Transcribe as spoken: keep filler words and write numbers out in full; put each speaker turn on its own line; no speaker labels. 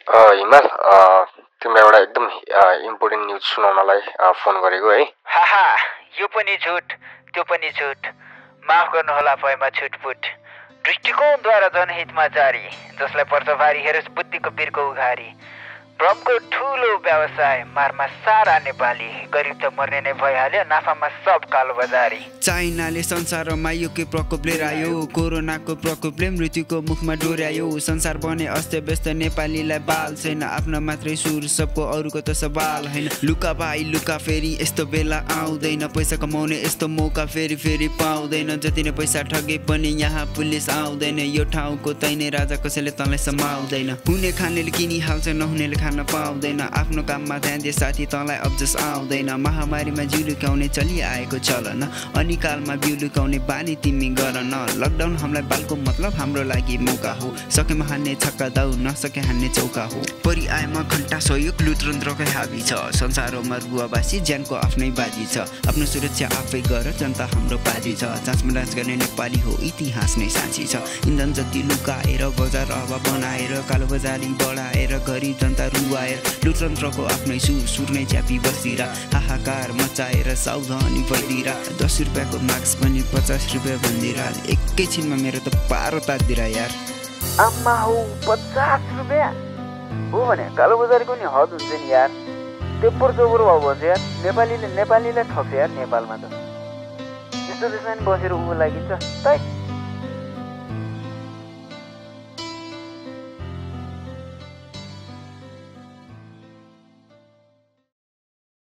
A, हिमाल a, तिमीलाई एउटा एकदम इम्पोर्टेन्ट न्युज सुनाउनलाई अ, फोन गरेको है।
हाहा, यो पनि झुट त्यो पनि झुट। माफ गर्नुहोला भएमा छुटपुट। दृष्टिकोणद्वारा जनहितमा जारी, जसलाई पर्छ भारी हेरोस् बुद्धिको बिर्को उघारी। भ्रमको ठुलो व्यवसाय, मारमा सारा नेपाली। गरिब त मर्ने नै भइहाल्यो, नाफामा सब कालो बजारी।
चाइनाले संसारमा योकै प्रकोप लिएर आयो, कोरोनाको प्रकोपले मृत्युको मुखमा डोर्यायो। संसार बने अस्तव्यस्त, नेपालीलाई बाल छैन, आफ्नो मात्रै सुर सबको अरूको त सवाल होइन। लुका भाइ लुका फेरि यस्तो बेला आउँदैन, पैसा कमाउने यस्तो मौका फेरि फेरि पाउँदैन। जति नै पैसा ठगे पनि यहाँ पुलिस आउँदैन, यो ठाउँको तैने राजा कसैले तँलाई समाउँदैन। हुने खानेले किनिहाल्छ, नहुनेले खान पाउँदैन। आफ्नो काममा ध्यान दे साथी, तँलाई अब्जस आउँदैन। महामारीमा जिउ लुकाउने चलिआएको चलन, अनिकालमा बिउ लुकाउने बानी तिमी गर न। लकडाउन हामीलाई बालको मतलब हाम्रो लागि मौका हो, सकेमा हान्ने छक्का दाउ, नसके हान्ने चौका हो। परिआयमा घण्टा सहयोग लुत्रन्त्रकै हाबी छ, संसारमा रुवाबासी ज्यानको आफ्नै बाजी छ। आफ्नो सुरक्षा आफै गर, जनता हाम्रो बाजी छ। जाँचमा जाँच गर्ने नेपाली हो, इतिहास नै साँची छ। इन्धन जति लुकाएर बजार अब बनाएर, कालो बजारी बढाएर, गरिब जनता रुवाएर, लुत्रन्त्रको आफ्नै सुर सुर नै च्यापी बसिरा। हाहाकार मचाएर सावधानी भइदिरा, दस रुपियाँको मास्क पनि पचास रुपियाँ भनिदिरा। एकैछिनमा मेरो त पारो तातिदिरा यार।
आम्मा हो पचास रुपियाँ हो भने कालो बजारीको नि हद हुन्छ नि यार। तेब्बर चौबर भाउ भन्छ यार। नेपालीले नेपालीलाई ठग्छ यार नेपालमा त। यस्तो देशमा नि बसेर ऊ लागिन्छ त।